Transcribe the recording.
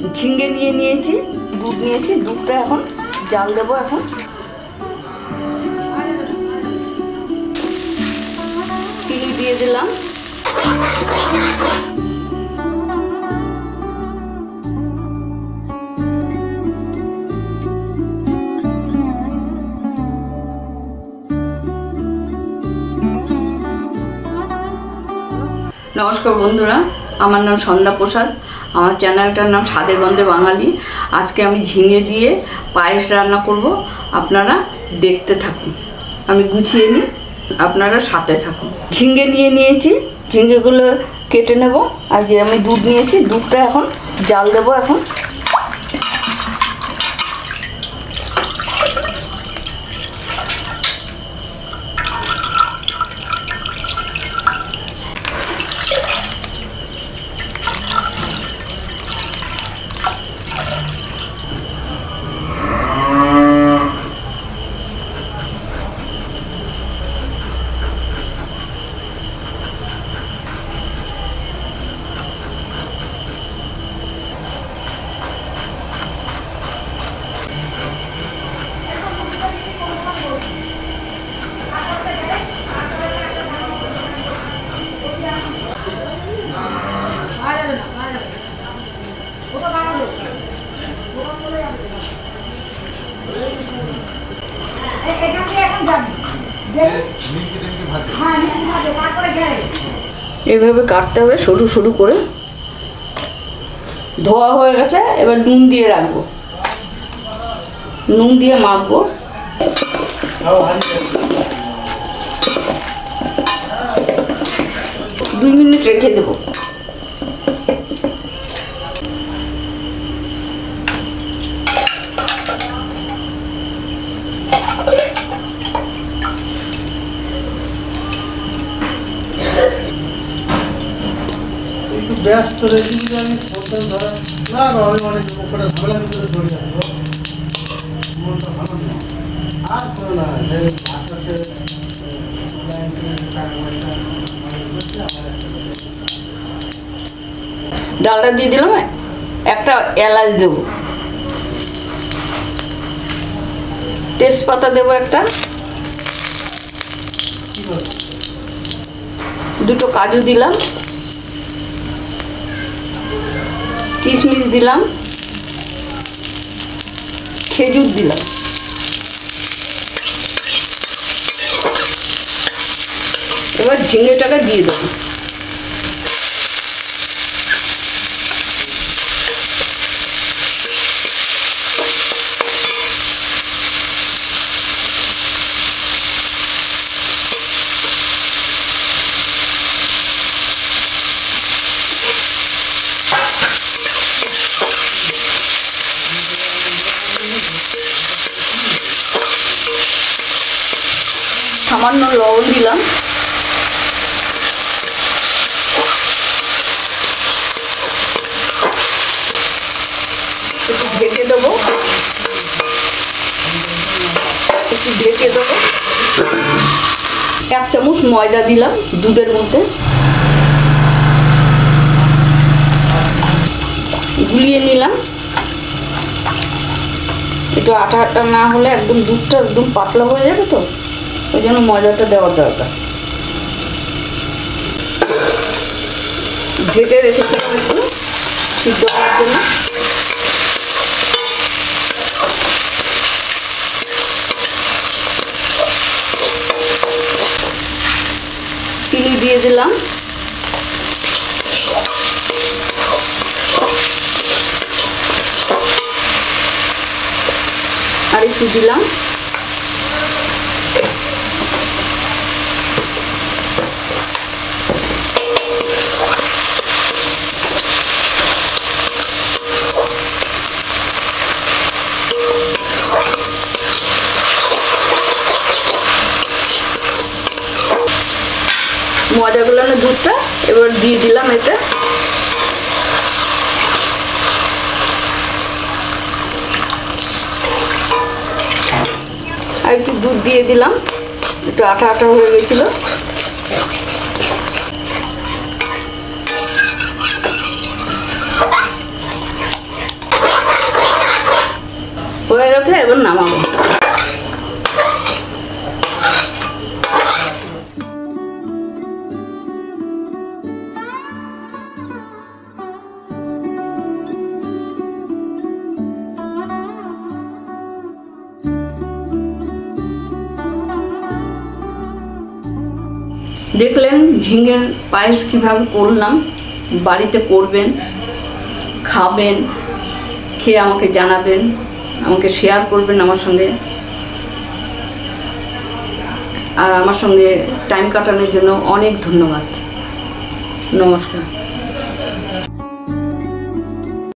ঝিঙ্গে নিয়েছি, দুধ নিয়েছি, দুধটা এখন জাল দেবো। এখন চিনি দিয়ে দিলাম। নমস্কার বন্ধুরা, আমার নাম সন্ধ্যা প্রসাদ। আমার চ্যানেলটার নাম স্বাদে গন্ধে বাঙালি। আজকে আমি ঝিঙে দিয়ে পায়েস রান্না করব। আপনারা দেখতে থাকুন, আমি গুছিয়ে নিই, আপনারা সাথে থাকুন। ঝিঙে নিয়েছি, ঝিঙেগুলো কেটে নেব। আর যে আমি দুধ নিয়েছি, দুধটা এখন জাল দেবো। এখন এইভাবে কাটতে হবে সরু সরু করে। ধোয়া হয়ে গেছে, এবার নুন দিয়ে রাখবো, নুন দিয়ে মাখবো। 2 মিনিট রেখে দেবো। ব্যস্ত রেখে আমি ফোনটা ধরা না আমি অনেক উপরে ঝামেলা করে ধরে আসবো। মনটা ভালো নেই আর তো না ডালটা দিয়ে দিলাম, একটা এলাচ দেবো, তেজপাতা দেবো একটা, দুটো কাজু দিলাম, কিশমিশ দিলাম, খেজুর দিলাম। এবার ঝিঙেটাকে দিয়ে দেবো। সামান্য লবণ দিলাম, একটু ঢেকে দেবো, এক চামচ ময়দা দিলাম দুধের মধ্যে, গুলিয়ে নিলাম। একটু আটা আটা না হলে একদম দুধটা একদম পাতলা হয়ে যাবে, তো ওই জন্য ময়দাটা দেওয়ার দরকার। ঢেকে রেখেছিলাম একটু সিদ্ধ করার জন্য। চিনি দিয়ে দিলাম, আর একটু দিলাম। ময়দা গুলানো দুধটা এবার দিয়ে দিলাম এতে। আর একটু দুধ দিয়ে দিলাম, একটু আঠা আঠা হয়ে গেছিল। হয়ে গেছে, এবার নামাবো। দেখলেন ঝিঙের পায়েস কীভাবে করলাম। বাড়িতে করবেন, খাবেন, খেয়ে আমাকে জানাবেন, আমাকে শেয়ার করবেন আমার সঙ্গে। আর আমার সঙ্গে টাইম কাটানোর জন্য অনেক ধন্যবাদ। নমস্কার।